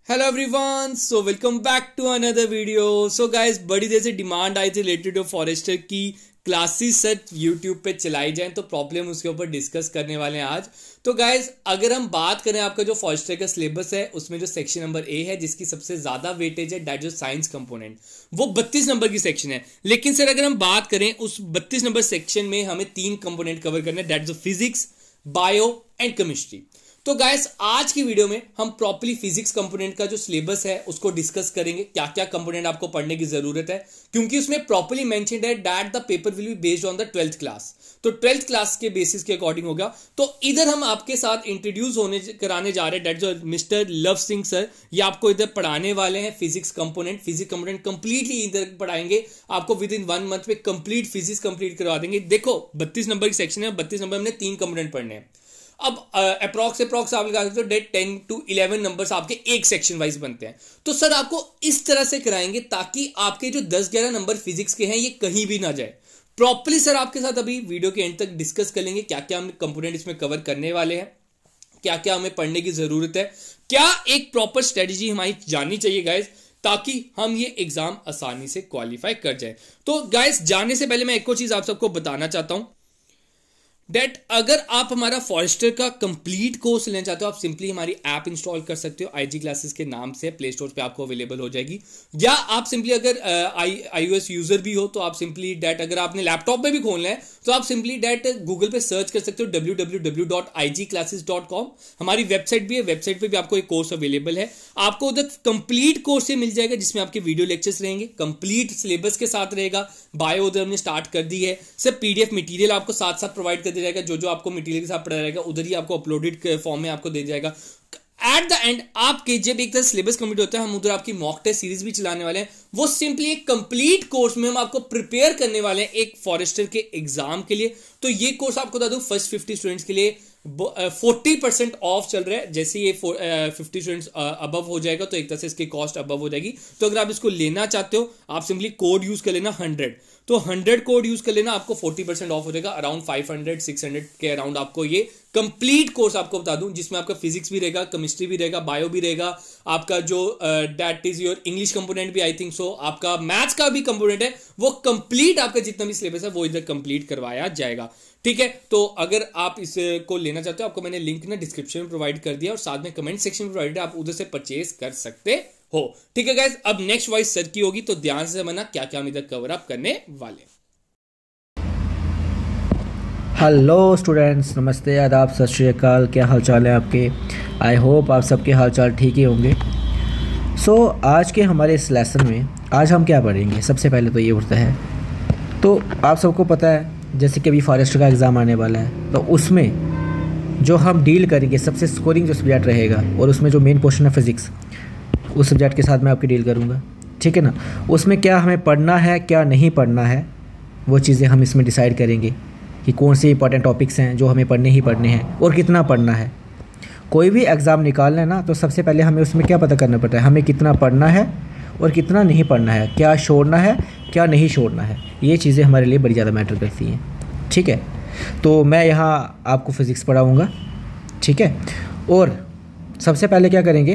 Hello everyone, so welcome back to another video. So guys, बड़ी देर से demand आई थी रिलेटेड टू फॉरेस्टर की क्लासेस सच यूट्यूब पे चलाई जाएं, तो प्रॉब्लम उसके ऊपर डिस्कस करने वाले हैं आज। तो गाइस, अगर हम बात करें आपका जो फॉरेस्टर का सिलेबस है, उसमें जो सेक्शन नंबर ए है जिसकी सबसे ज्यादा वेटेज है, दैट जो साइंस कंपोनेंट, वो 32 नंबर की सेक्शन है। लेकिन सर अगर हम बात करें उस 32 नंबर सेक्शन में हमें 3 कंपोनेंट कवर करने, दैट जो फिजिक्स, बायो एंड केमिस्ट्री। तो गाइस, आज की वीडियो में हम प्रॉपर्ली फिजिक्स कंपोनेंट का जो सिलेबस है उसको डिस्कस करेंगे, क्या क्या कंपोनेंट आपको पढ़ने की जरूरत है, क्योंकि उसमें प्रॉपर्ली मेंशन्ड है that the paper will be based on the 12th class. तो 12th क्लास के बेसिस के अकॉर्डिंग होगा। तो इधर हम आपके साथ इंट्रोड्यूस कराने जा रहे हैं, दैट जो मिस्टर लव सिंह सर, ये आपको इधर पढ़ाने वाले हैं फिजिक्स कंपोनेंट कंप्लीटली इधर पढ़ाएंगे आपको। विद इन 1 मंथ में कंप्लीट फिजिक्स कंप्लीट करवा देंगे। देखो 32 नंबर की सेक्शन है, 32 नंबर में 3 कंपोनेंट पढ़ने हैं। अब अप्रॉक्स आप लगा सकते हो डेट 10 to 11 नंबर्स आपके एक सेक्शन वाइज बनते हैं। तो सर आपको इस तरह से कराएंगे ताकि आपके जो 10-11 नंबर फिजिक्स के हैं ये कहीं भी ना जाए। प्रॉपर्ली सर आपके साथ अभी वीडियो के एंड तक डिस्कस कर लेंगे क्या क्या हम कंपोनेंट इसमें कवर करने वाले हैं, क्या क्या हमें पढ़ने की जरूरत है, क्या एक प्रॉपर स्ट्रेटेजी हमारी जाननी चाहिए गाइज, ताकि हम ये एग्जाम आसानी से क्वालिफाई कर जाए। तो गाइज, जाने से पहले मैं एक और चीज आप सबको बताना चाहता हूं दैट अगर आप हमारा फॉरेस्टर का कंप्लीट कोर्स लेना चाहते हो, आप सिंपली हमारी ऐप इंस्टॉल कर सकते हो। आईजी क्लासेस के नाम से प्ले स्टोर पे आपको अवेलेबल हो जाएगी। या आप सिंपली अगर iOS यूजर भी हो तो आप सिंपली दैट, अगर आपने लैपटॉप पे भी खोलना है तो आप सिंपली दैट गूगल पे सर्च कर सकते हो www.igclasses.com। हमारी वेबसाइट भी है, वेबसाइट पे भी आपको एक कोर्स अवेलेबल है। आपको उधर कंप्लीट कोर्स से मिल जाएगा जिसमें आपके वीडियो लेक्चर्स रहेंगे, कंप्लीट सिलेबस के साथ रहेगा। बायो उधर हमने स्टार्ट कर दी है। सब पीडीएफ मटेरियल आपको साथ साथ प्रोवाइड कर जाएगा, जो आपको मटेरियल के साथ पढ़ा जाएगा उधर ही आपको अपलोडेड फॉर्म में आपको दे जाएगा। एट द एंड आपके जब एक तरह सिलेबस कंप्लीट होता है, हम उधर आपकी मॉक टेस्ट सीरीज भी चलाने वाले हैं। वो सिंपली एक कंप्लीट कोर्स में हम आपको प्रिपेयर करने वाले हैं एक फॉरेस्टर के एग्जाम के लिए। तो ये कोर्स आपको बता दूं, फर्स्ट 50 स्टूडेंट्स के लिए 40% ऑफ चल रहा है। जैसे ये 50 स्टूडेंट्स अबव हो जाएगा तो एक तरह से इसकी कॉस्ट अबव हो जाएगी। तो अगर आप इसको लेना चाहते हो, आप सिंपली कोड यूज कर लेना 100। तो 100 कोड यूज कर लेना, आपको 40% ऑफ हो जाएगा। अराउंड 500-600 के अराउंड आपको ये कंप्लीट कोर्स आपको बता दूं, जिसमें आपका फिजिक्स भी रहेगा, केमिस्ट्री भी रहेगा, बायो भी रहेगा, आपका जो that is your English component भी, आई थिंक सो, आपका मैथ्स का भी कंपोनेंट है, वो कंप्लीट आपका जितना भी सिलेबस है वो इधर कंप्लीट करवाया जाएगा। ठीक है, तो अगर आप इसको लेना चाहते हो, आपको मैंने लिंक ना डिस्क्रिप्शन में प्रोवाइड कर दिया और साथ में कमेंट सेक्शन में प्रोवाइड है, आप उधर से परचेज कर सकते हो। ठीक है गाइस, अब नेक्स्ट वॉइस सर की होगी, तो ध्यान से समझना क्या क्या हम इधर कवर अप करने वाले। हेलो स्टूडेंट्स, नमस्ते, आदाब, सत श्री अकाल। क्या हाल चाल है आपके? आई होप आप सबके हाल चाल ठीक ही होंगे। सो आज के हमारे इस लेसन में आज हम क्या पढ़ेंगे, सबसे पहले तो ये होता है, तो आप सबको पता है जैसे कि अभी फॉरेस्टर का एग्ज़ाम आने वाला है, तो उसमें जो हम डील करेंगे सबसे स्कोरिंग जो सब्जेक्ट रहेगा, और उसमें जो मेन पोर्शन है फिज़िक्स, उस सब्जेक्ट के साथ मैं आपकी डील करूँगा। ठीक है ना? उसमें क्या हमें पढ़ना है, क्या नहीं पढ़ना है, वो चीज़ें हम इसमें डिसाइड करेंगे कि कौन से इंपॉर्टेंट टॉपिक्स हैं जो हमें पढ़ने ही पढ़ने हैं और कितना पढ़ना है। कोई भी एग्ज़ाम निकालना है ना, तो सबसे पहले हमें उसमें क्या पता करना पड़ता है, हमें कितना पढ़ना है और कितना नहीं पढ़ना है, क्या छोड़ना है, क्या नहीं छोड़ना है। ये चीज़ें हमारे लिए बड़ी ज़्यादा मैटर करती हैं। ठीक है, तो मैं यहाँ आपको फ़िज़िक्स पढ़ाऊँगा। ठीक है, और सबसे पहले क्या करेंगे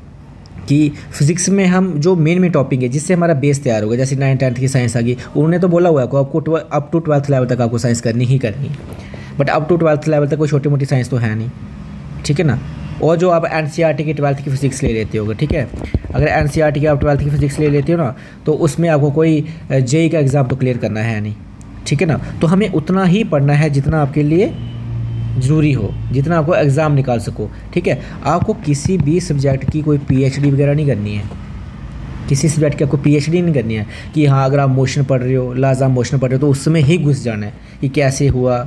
कि फ़िज़िक्स में हम जो मेन टॉपिक है जिससे हमारा बेस तैयार होगा, जैसे 9th-10th की साइंस आ गई, उन्होंने तो बोला हुआ है आपको अप टू 12th लेवल तक आपको साइंस करनी ही करनी, but up to 12th level तक कोई छोटी मोटी साइंस तो है नहीं। ठीक है ना? और जो आप NCERT की 12th की फ़िज़िक्स ले लेते होगे, ठीक है, अगर NCERT की आप 12th की फ़िज़िक्स ले लेते हो ना, तो उसमें आपको कोई JEE का एग्ज़ाम तो क्लियर करना है नहीं। ठीक है ना? तो हमें उतना ही पढ़ना है जितना आपके लिए ज़रूरी हो, जितना आपको एग्ज़ाम निकाल सको। ठीक है, आपको किसी भी सब्जेक्ट की कोई PhD वगैरह नहीं करनी है, किसी सब्जेक्ट की आपको PhD नहीं करनी है कि हाँ अगर आप मोशन पढ़ रहे हो, लाजा मोशन पढ़ रहे हो, तो उसमें ही घुस जाना है कि कैसे हुआ,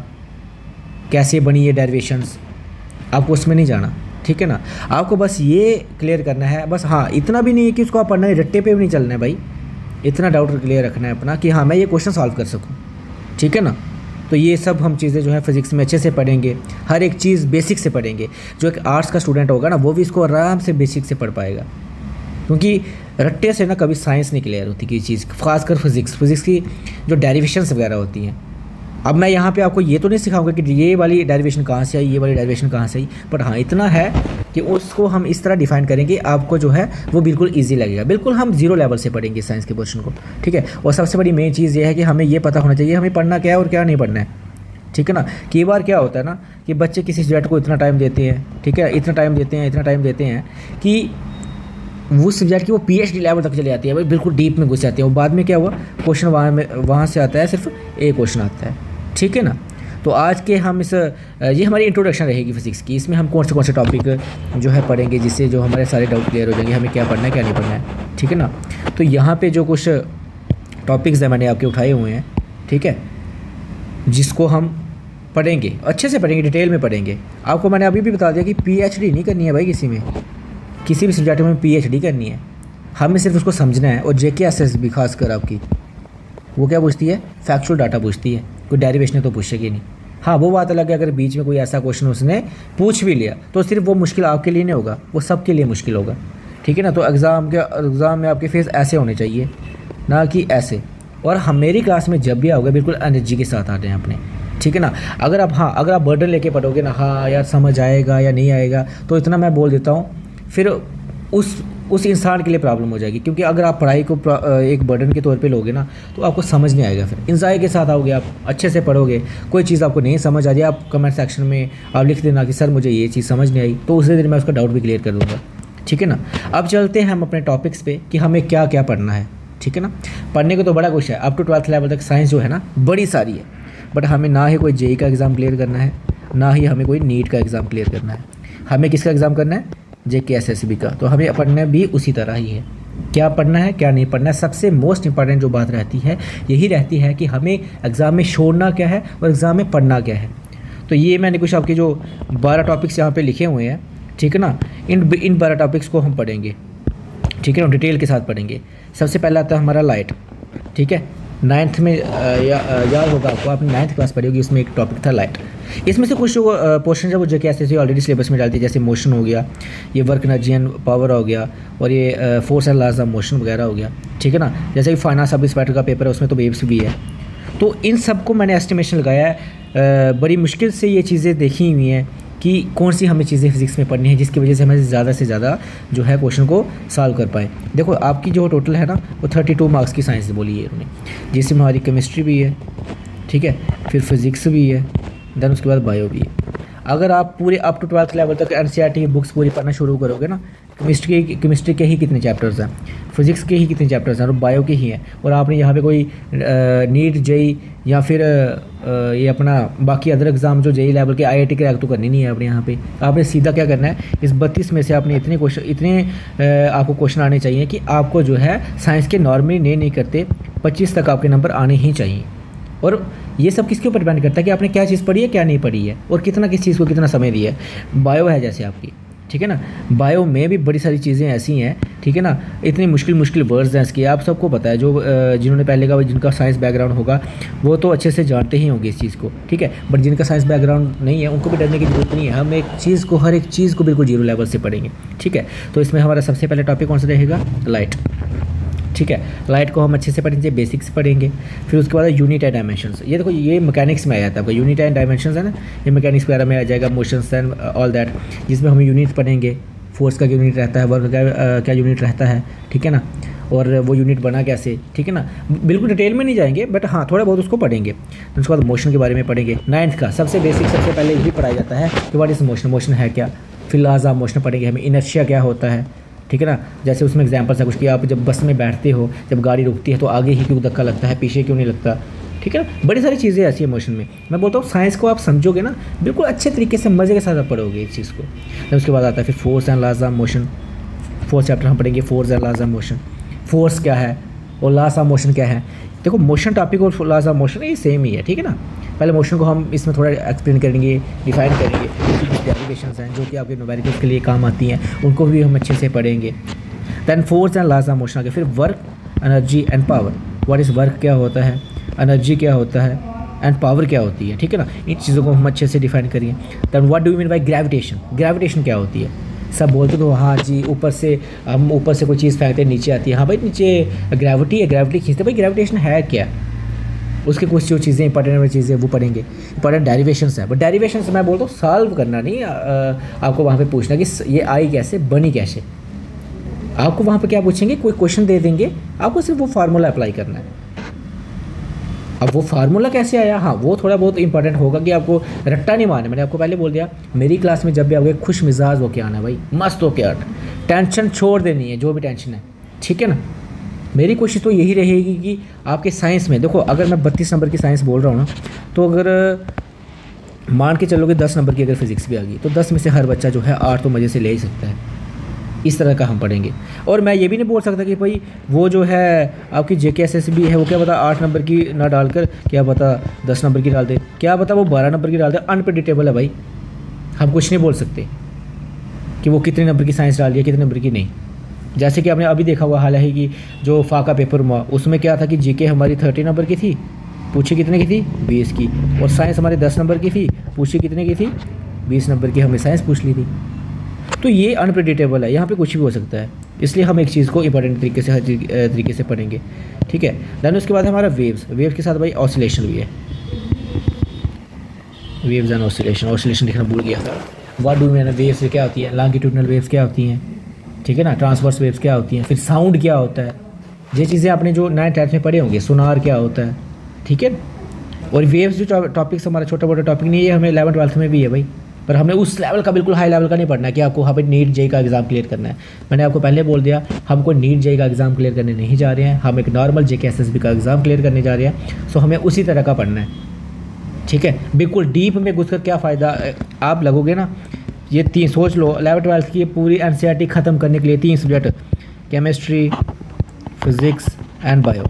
कैसे बनी ये डेरिवेशंस, आपको उसमें नहीं जाना। ठीक है ना? आपको बस ये क्लियर करना है, बस। हाँ, इतना भी नहीं है कि उसको आप पढ़ना है, रट्टे पे भी नहीं चलना है भाई, इतना डाउट क्लियर रखना है अपना कि हाँ मैं ये क्वेश्चन सॉल्व कर सकूँ। ठीक है ना? तो ये सब हम चीज़ें जो है फिज़िक्स में अच्छे से पढ़ेंगे, हर एक चीज़ बेसिक से पढ़ेंगे। जो एक आर्ट्स का स्टूडेंट होगा ना, वो भी इसको आराम से बेसिक से पढ़ पाएगा, क्योंकि रट्टे से ना कभी साइंस नहीं क्लियर होती किसी चीज़, खासकर फिज़िक्स की जो डेरिवेशंस वगैरह होती हैं। अब मैं यहाँ पे आपको ये तो नहीं सिखाऊंगा कि ये वाली डेरिवेशन कहाँ से आई, ये वाली डेरिवेशन कहाँ से आई, बट हाँ इतना है कि उसको हम इस तरह डिफाइन करेंगे आपको जो है वो बिल्कुल ईजी लगेगा। बिल्कुल हम जीरो लेवल से पढ़ेंगे साइंस के पोर्शन को, ठीक है। और सबसे बड़ी मेन चीज़ ये है कि हमें ये पता होना चाहिए हमें पढ़ना क्या है और क्या नहीं पढ़ना है, ठीक है ना। कई बार क्या होता है ना कि बच्चे किसी सब्जेक्ट को इतना टाइम देते हैं, ठीक है, इतना टाइम देते हैं कि वो सब्जेक्ट की वो PhD लेवल तक चले जाती है भाई, बिल्कुल डीप में घुस जाती है। और बाद में क्या हुआ, क्वेश्चन वहाँ से आता है, सिर्फ एक क्वेश्चन आता है, ठीक है ना। तो आज के हम ये हमारी इंट्रोडक्शन रहेगी फिजिक्स की। इसमें हम कौन से टॉपिक जो है पढ़ेंगे जिससे जो हमारे सारे डाउट क्लियर हो जाएंगे, हमें क्या पढ़ना है क्या नहीं पढ़ना है, ठीक है ना। तो यहाँ पे जो कुछ टॉपिक्स हैं मैंने आपके उठाए हुए हैं, ठीक है, जिसको हम पढ़ेंगे, अच्छे से पढ़ेंगे, डिटेल में पढ़ेंगे। आपको मैंने अभी भी बता दिया कि PhD नहीं करनी है भाई, किसी भी सब्जेक्ट में PhD करनी है, हमें सिर्फ उसको समझना है। और JKSS भी खासकर आपकी वो क्या पूछती है, फैक्चुअल डाटा पूछती है, कोई डेरिवेशन तो पूछेगी नहीं। हाँ वो बात अलग है, अगर बीच में कोई ऐसा क्वेश्चन उसने पूछ भी लिया तो सिर्फ वो मुश्किल आपके लिए नहीं होगा, वो सबके लिए मुश्किल होगा, ठीक है ना। तो एग्ज़ाम में आपके फेस ऐसे होने चाहिए, ना कि ऐसे। और हम मेरी क्लास में जब भी आओगे बिल्कुल एनर्जी के साथ आते हैं अपने, ठीक है ना। अगर आप बर्डन लेके पढ़ोगे ना, हाँ यार समझ आएगा या नहीं आएगा, तो इतना मैं बोल देता हूँ, फिर उस इंसान के लिए प्रॉब्लम हो जाएगी। क्योंकि अगर आप पढ़ाई को एक बर्डन के तौर पे लोगे ना तो आपको समझ नहीं आएगा। फिर इंजॉय के साथ आओगे, आप अच्छे से पढ़ोगे। कोई चीज़ आपको नहीं समझ आ रही, आप कमेंट सेक्शन में आप लिख देना कि सर मुझे ये चीज़ समझ नहीं आई, तो उसी दिन मैं उसका डाउट भी क्लियर कर दूँगा, ठीक है ना। अब चलते हैं हम अपने टॉपिक्स पे कि हमें क्या क्या पढ़ना है, ठीक है ना। पढ़ने को तो बड़ा कुछ है, अप टू 12th लेवल तक साइंस जो है ना बड़ी सारी है, बट हमें ना ही कोई JEE का एग्ज़ाम क्लियर करना है, ना ही हमें कोई नीट का एग्ज़ाम क्लियर करना है। हमें किसका एग्ज़ाम करना है, JKSSB का। तो हमें पढ़ना भी उसी तरह ही है, क्या पढ़ना है क्या नहीं पढ़ना है। सबसे मोस्ट इंपॉर्टेंट जो बात रहती है यही रहती है कि हमें एग्ज़ाम में छोड़ना क्या है और एग्ज़ाम में पढ़ना क्या है। तो ये मैंने कुछ आपके जो 12 टॉपिक्स यहाँ पे लिखे हुए हैं, ठीक है ना, इन 12 टॉपिक्स को हम पढ़ेंगे, ठीक है ना, डिटेल के साथ पढ़ेंगे। सबसे पहला आता है हमारा लाइट, ठीक है। 9th में याद होगा आपको, आपने 9th क्लास पढ़ी होगी, उसमें एक टॉपिक था लाइट। इसमें से कुछ जो पोर्शन है वो JKSSB ऑलरेडी सिलेबस में डालती है, जैसे मोशन हो गया, ये वर्क एनर्जी एंड पावर हो गया, और ये force and laws of motion वगैरह हो गया, ठीक है ना। जैसे कि फाइनेंस सब इंस्पेक्टर का पेपर है, उसमें तो वेव्स भी है। तो इन सब को मैंने एस्टिमेशन लगाया है, बड़ी मुश्किल से ये चीज़ें देखी हुई हैं कि कौन सी हमें चीज़ें फिजिक्स में पढ़नी है जिसकी वजह से हमें ज़्यादा से ज़्यादा जो है क्वेश्चन को सॉल्व कर पाएँ। देखो आपकी जो टोटल है ना वो 32 मार्क्स की साइंस बोली है उन्होंने, जिसमें हमारी केमिस्ट्री भी है, ठीक है, फिर फिज़िक्स भी है, देन उसके बाद बायो भी है। अगर आप पूरे अप टू 12th लेवल तक NCERT की बुक्स पूरी पढ़ना शुरू करोगे ना, केमिस्ट्री के ही कितने चैप्टर्स हैं, फिज़िक्स के ही कितने चैप्टर्स हैं, और बायो के ही हैं, और आपने यहाँ पे कोई नीट JEE या फिर ये अपना बाकी अदर एग्ज़ाम जो JEE लेवल के IIT क्रैक तो करनी नहीं है आपने। यहाँ पे आपने सीधा क्या करना है, इस 32 में से आपने इतने आपको क्वेश्चन आने चाहिए कि आपको जो है साइंस के नॉर्मली नहीं करते 25 तक आपके नंबर आने ही चाहिए। और ये सब किसके ऊपर डिपेंड करता है कि आपने क्या चीज़ पढ़ी है क्या नहीं पढ़ी है, और कितना किस चीज़ को कितना समय दिया है। बायो है जैसे आपकी, ठीक है ना, बायो में भी बड़ी सारी चीज़ें ऐसी हैं, ठीक है ना, इतनी मुश्किल वर्ड्स हैं इसके, आप सबको पता है। जो जिन्होंने पहले का जिनका साइंस बैकग्राउंड होगा वो तो अच्छे से जानते ही होंगे इस चीज़ को, ठीक है। बट जिनका साइंस बैकग्राउंड नहीं है उनको भी डरने की जरूरत नहीं है, हम हर एक चीज़ को बिल्कुल जीरो लेवल से पढ़ेंगे, ठीक है। तो इसमें हमारा सबसे पहले टॉपिक कौन सा रहेगा, लाइट, ठीक है। लाइट को हम अच्छे से पढ़ेंगे, बेसिक्स पढ़ेंगे। फिर उसके बाद यूनिट एंड डायमेंशंस, ये देखो ये मैकेनिक्स में आ जाता है आपका, यूनिट एंड डायमेंशंस है ना, ये मैकेनिक्स वगैरह में आ जाएगा, मोशंस एंड ऑल दैट, जिसमें हम यूनिट पढ़ेंगे, फोर्स का यूनिट रहता है, वर्क का क्या यूनिट रहता है, ठीक है ना, और वो यूनिट बना कैसे, ठीक है ना। बिल्कुल डिटेल में नहीं जाएंगे बट हाँ थोड़ा बहुत उसको पढ़ेंगे। तो उसके बाद मोशन के बारे में पढ़ेंगे। 9th का सबसे बेसिक सबसे पहले यही पढ़ाया जाता है कि व्हाट इज़ मोशन, मोशन है क्या। फिर लॉज ऑफ मोशन पढ़ेंगे, हमें इनर्शिया क्या होता है, ठीक है ना। जैसे उसमें एग्जांपल्स है कुछ कि आप जब बस में बैठते हो, जब गाड़ी रुकती है तो आगे ही क्यों धक्का लगता है, पीछे क्यों नहीं लगता, ठीक है ना। बड़ी सारी चीज़ें ऐसी है मोशन में। मैं बोलता हूँ साइंस को आप समझोगे ना बिल्कुल अच्छे तरीके से मज़े के साथ आप पढ़ोगे इस चीज़ को। फिर उसके बाद आता है फिर force and laws of motion, fourth chapter हम पढ़ेंगे force and laws of motion. Force क्या है और लॉज ऑफ मोशन क्या है। देखो मोशन टॉपिक और लॉज ऑफ मोशन ये सेम ही है, ठीक है ना। पहले मोशन को हम इसमें थोड़ा एक्सप्लेन करेंगे, डिफाइन करेंगे, कुछ डेरिवेशंस हैं जो कि आपके न्यूमेरिकल्स के लिए काम आती हैं, उनको भी हम अच्छे से पढ़ेंगे। Then force and laws of motion आगे, फिर work, energy and power. What is work क्या होता है, एनर्जी क्या होता है एंड पावर क्या होती है, ठीक है ना। इन चीज़ों को हम अच्छे से डिफाइन करेंगे। Then what do you mean by gravitation, gravitation क्या होती है। सब बोलते तो हाँ जी ऊपर से हम ऊपर से कोई चीज़ फेंकते नीचे आती है, हाँ भाई नीचे ग्रेविटी है, ग्रेविटी खींचते, भाई ग्रेविटेशन है क्या, उसके कुछ जो चीज़ें इंपॉर्टेंट वाली चीज़ें वो पढ़ेंगे, इंपॉर्टेंट डेरिवेशंस है। बट डेरिवेशंस मैं बोलता हूँ सॉल्व करना नहीं, आपको वहाँ पे पूछना कि ये आई कैसे, बनी कैसे। आपको वहाँ पे क्या पूछेंगे, कोई क्वेश्चन दे देंगे, आपको सिर्फ वो फार्मूला अप्लाई करना है। अब वो फार्मूला कैसे आया, हाँ वो थोड़ा बहुत इंपॉर्टेंट होगा कि आपको रट्टा नहीं मारना। मैंने आपको पहले बोल दिया, मेरी क्लास में जब भी आओगे खुश मिजाज होके आना भाई, मस्त होके आना, टेंशन छोड़ देनी है जो भी टेंशन है, ठीक है ना। मेरी कोशिश तो यही रहेगी कि आपके साइंस में देखो, अगर मैं 32 नंबर की साइंस बोल रहा हूँ ना, तो अगर मान के चलोगे 10 नंबर की अगर फिजिक्स भी आ गई तो 10 में से हर बच्चा जो है 8 तो मज़े से ले ही सकता है। इस तरह का हम पढ़ेंगे। और मैं ये भी नहीं बोल सकता कि भाई वो जो है आपकी JKSSB है वो क्या पता 8 नंबर की ना डालकर क्या पता 10 नंबर की डाल दे, क्या पता वो 12 नंबर की डाल दे। अनप्रेडिक्टेबल है भाई, हम कुछ नहीं बोल सकते कि वो कितने नंबर की साइंस डाल रही है, कितने नंबर की नहीं। जैसे कि आपने अभी देखा हुआ हाल है कि जो फाका पेपर हुआ उसमें क्या था कि GK हमारी 30 नंबर की थी, पूछी कितने की थी 20 की, और साइंस हमारी 10 नंबर की थी, पूछी कितने की थी 20 नंबर की, हमने साइंस पूछ ली थी। तो ये अनप्रेडिक्टेबल है, यहाँ पे कुछ भी हो सकता है, इसलिए हम एक चीज़ को इंपॉर्टेंट तरीके से हर तरीके से पढ़ेंगे, ठीक है। दैन उसके बाद हमारा वेव्स के साथ भाई ऑसिलेशन भी है, वेव्स एंड ऑसिलेशन लिखना भूल गया था। व्हाट डू मीन वेव्स क्या होती है, लॉन्गिट्यूडनल वेव्स क्या होती हैं, ठीक है ना, ट्रांसवर्स वेव्स क्या होती हैं, फिर साउंड क्या होता है, ये चीज़ें आपने जो 9th 10th में पढ़े होंगे, सोनार क्या होता है, ठीक है। और वेव्स जो टॉपिक्स हमारा छोटा मोटा टॉपिक नहीं है, हमें 11th 12th में भी है भाई, पर हमें उस लेवल का बिल्कुल हाई लेवल का नहीं पढ़ना है कि आपको वहाँ पर नीट JEE का एग्ज़ाम क्लियर करना है। मैंने आपको पहले बोल दिया, हमको नीट JEE का एग्ज़ाम क्लियर करने नहीं जा रहे हैं, हम एक नॉर्मल JKSSB का एग्ज़ाम क्लियर करने जा रहे हैं। सो हमें उसी तरह का पढ़ना है, ठीक है। बिल्कुल डीप में घुसकर क्या फ़ायदा, आप लगोगे ना, ये 3 सोच लो 11th 12th की पूरी NCERT ख़त्म करने के लिए 3 subject, chemistry, physics and bio,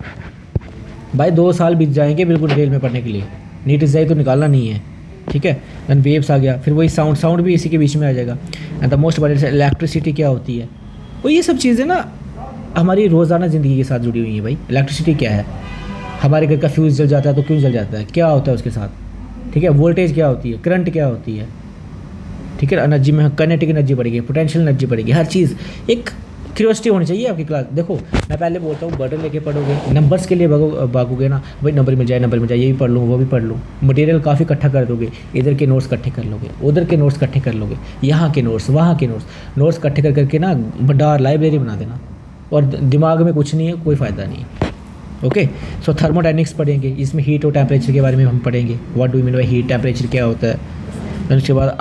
भाई 2 साल बीत जाएंगे बिल्कुल डिटेल में पढ़ने के लिए। नीट JEE तो निकालना नहीं है, ठीक है। दैन वेव्स आ गया, फिर वही साउंड भी इसी के बीच में आ जाएगा। And the most important electricity क्या होती है, तो ये सब चीज़ें ना हमारी रोज़ाना ज़िंदगी के साथ जुड़ी हुई हैं भाई। इलेक्ट्रिसिटी क्या है, हमारे घर का फ्यूज़ जल जाता है तो क्यों जल जाता है, क्या होता है उसके साथ, ठीक है। वोल्टेज क्या होती है, करंट क्या होती है, ठीक है। एनर्जी में काइनेटिक एनर्जी पड़ेगी, पोटेंशियल एनर्जी पड़ेगी, हर चीज़ एक क्यूरियोसिटी होनी चाहिए आपकी क्लास। देखो मैं पहले बोलता हूँ बर्डन लेके पढ़ोगे, नंबर्स के लिए भागोगे ना भाई, नंबर मिल जाए ये भी पढ़ लूँ वो भी पढ़ लूँ, मटेरियल काफ़ी इकट्ठा कर दोगे, इधर के नोट्स इकट्ठे कर लोगे, उधर के नोट्स इकट्ठे कर लोगे, यहाँ के नोट्स वहाँ के नोट्स इकट्ठे कर करके ना भंडार लाइब्रेरी बना देना, और दिमाग में कुछ नहीं है, कोई फ़ायदा नहीं है। ओके, सो थर्मोडायनेमिक्स पढ़ेंगे, इसमें हीट और टेम्परेचर के बारे में हम पढ़ेंगे, what do mean by heat, temperature क्या होता है। फिर उसके बाद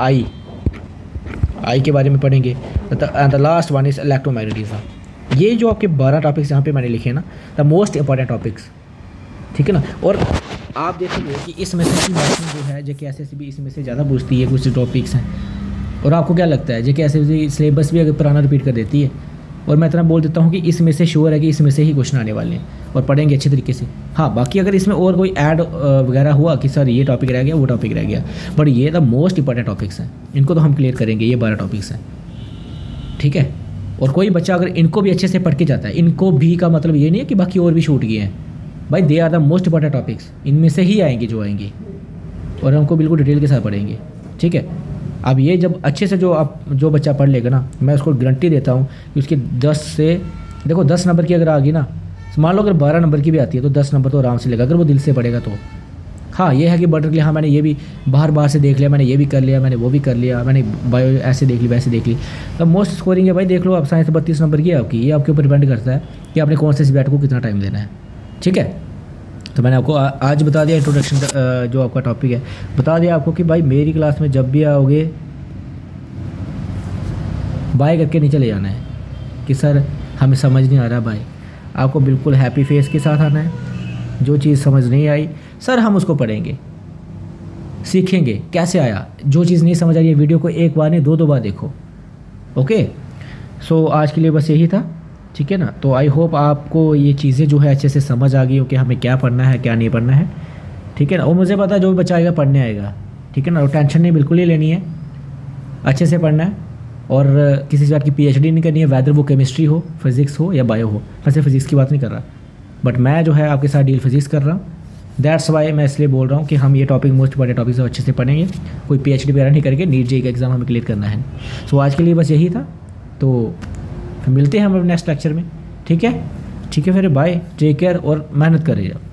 आई के बारे में पढ़ेंगे। And the last one is electromagnetism. ये जो आपके 12 टॉपिक्स यहाँ पे मैंने लिखे हैं ना, द मोस्ट इंपॉर्टेंट टॉपिक्स, ठीक है ना। और आप देखेंगे कि इसमें से मैथ्स जो है JKSSB इसमें से ज़्यादा पूछती है, कुछ टॉपिक्स हैं। और आपको क्या लगता है JKSSB सिलेबस भी अगर पुराना रिपीट कर देती है, और मैं इतना बोल देता हूँ कि इसमें से श्योर है कि इसमें से ही क्वेश्चन आने वाले हैं, और पढ़ेंगे अच्छे तरीके से। हाँ, बाकी अगर इसमें और कोई ऐड वगैरह हुआ कि सर ये टॉपिक रह गया, वो टॉपिक रह गया, बट ये द मोस्ट इंपॉर्टेंट टॉपिक्स हैं, इनको तो हम क्लियर करेंगे। ये 12 टॉपिक्स हैं, ठीक है। और कोई बच्चा अगर इनको भी अच्छे से पढ़ के जाता है, इनको भी का मतलब ये नहीं है कि बाकी और भी छूट गए हैं भाई, they are the most important topics, इनमें से ही आएंगे जो आएंगे, और हमको बिल्कुल डिटेल के साथ पढ़ेंगे, ठीक है। अब ये जब अच्छे से जो बच्चा पढ़ लेगा ना, मैं उसको गारंटी देता हूँ कि उसकी 10 नंबर की अगर आ गई ना, मान लो अगर 12 नंबर की भी आती है तो 10 नंबर तो आराम से लेगा, अगर वो दिल से पढ़ेगा तो। हाँ, ये है कि बटर के लिए, हाँ मैंने ये भी बाहर से देख लिया, मैंने ये भी कर लिया, मैंने वो भी कर लिया, मैंने बायो ऐसे देख ली वैसे देख ली, तो मोस्ट स्कोरिंग है भाई। देख लो आप, साइंस 32 नंबर की है आपकी, ये आपके ऊपर डिपेंड करता है कि आपने कौन से सब्जेक्ट को कितना टाइम देना है, ठीक है। तो मैंने आपको आज बता दिया इंट्रोडक्शन, जो आपका टॉपिक है बता दिया आपको कि भाई मेरी क्लास में जब भी आओगे बाय करके नहीं चले जाना है कि सर हमें समझ नहीं आ रहा भाई। आपको बिल्कुल हैप्पी फेस के साथ आना है, जो चीज़ समझ नहीं आई सर हम उसको पढ़ेंगे, सीखेंगे कैसे आया। जो चीज़ नहीं समझ आ रही है वीडियो को एक बार नहीं 2 बार देखो, ओके। सो आज के लिए बस यही था, ठीक है ना। तो आई होप आपको ये चीज़ें जो है अच्छे से समझ आ गई हो कि हमें क्या पढ़ना है क्या नहीं पढ़ना है, ठीक है ना। और मुझे पता है जो भी बच्चा आएगा पढ़ने आएगा, ठीक है ना। और टेंशन नहीं बिल्कुल ही लेनी है, अच्छे से पढ़ना है, और किसी बात की PhD नहीं करनी है, वैदर वो केमिस्ट्री हो, फिज़िक्स हो या बायो हो। वैसे फिज़िक्स की बात नहीं कर रहा, बट मैं जो है आपके साथ डील फिज़िक्स कर रहा हूँ, दैट्स वाई मैं इसलिए बोल रहा हूँ कि हम ये टॉपिक मोस्ट बड़े टॉपिक से अच्छे से पढ़ेंगे, कोई PhD वगैरह नहीं करके नीट JEE का एग्ज़ाम हमें क्लियर करना है। सो आज के लिए बस यही था, तो फिर मिलते हैं हम नेक्स्ट लेक्चर में, ठीक है। फिर बाय, टेक केयर और मेहनत करिए।